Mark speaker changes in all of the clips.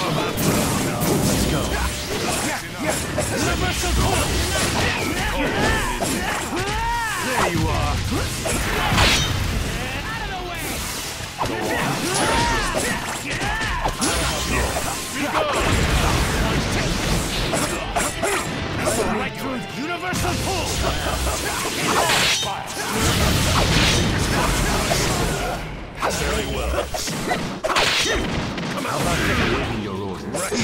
Speaker 1: Let's go.
Speaker 2: Universal pull!
Speaker 1: There you are.
Speaker 2: Out of the way! Right through universal pull!
Speaker 3: Very well.
Speaker 1: How about waiting your orders? Ready.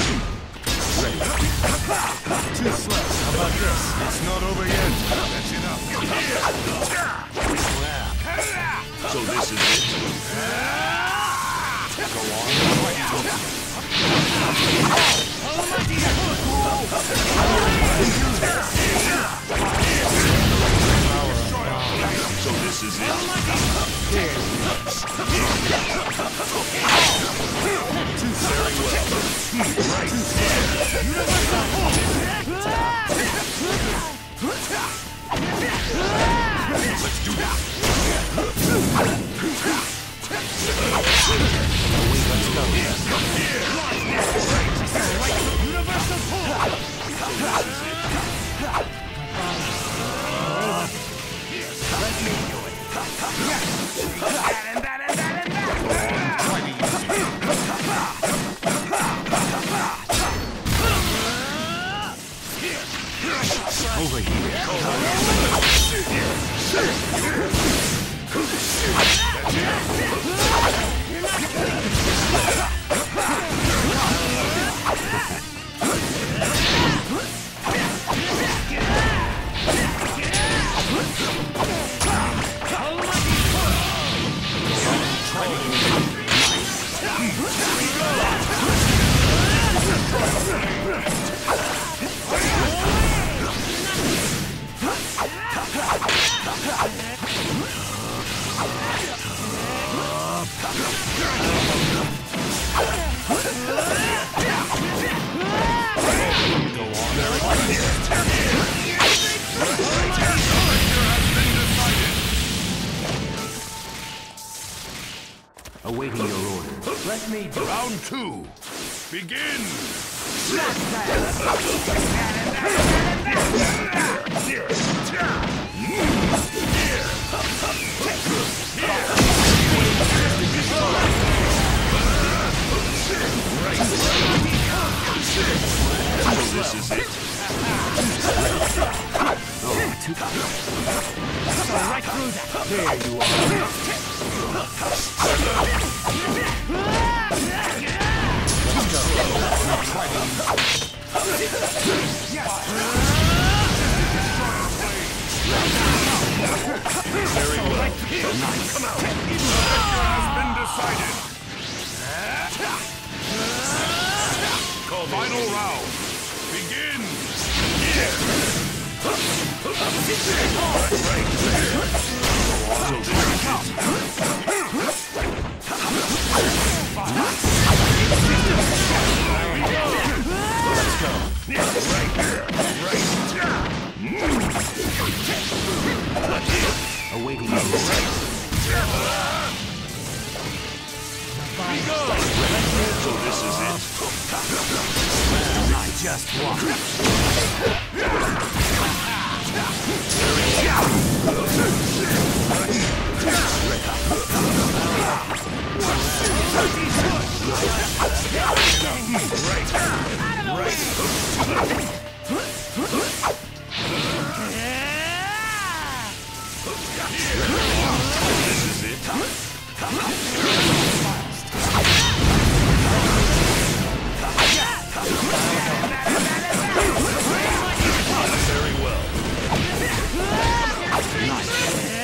Speaker 1: Too slow. How about this?
Speaker 3: It's not over yet. That's enough. So this is it. Go on. So this is it. Very well. Right. Let's do this.
Speaker 2: Universal pull! Let me do it. And that.
Speaker 3: Try to use it.
Speaker 1: Over here. Awaiting your order.
Speaker 2: Let me do it.
Speaker 3: Round two. Begin. This is it.
Speaker 2: Right through that.
Speaker 1: There you are.
Speaker 3: Very well.
Speaker 1: Nice.
Speaker 3: Come out. Victor has been decided. Final round. Begin.
Speaker 1: Let's go. Awaiting your order.
Speaker 3: So this is it.
Speaker 1: I just won.
Speaker 3: This is it. Very well.
Speaker 1: Nice.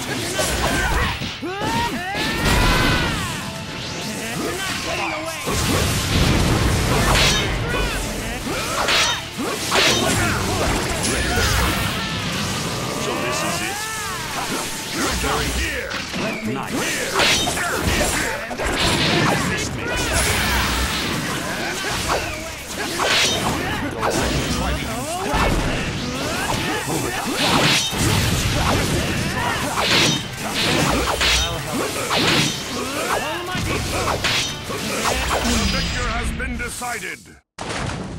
Speaker 2: Getting away!
Speaker 3: So this is it? You're here!
Speaker 1: Nice.
Speaker 3: Missed me. The victor has been decided.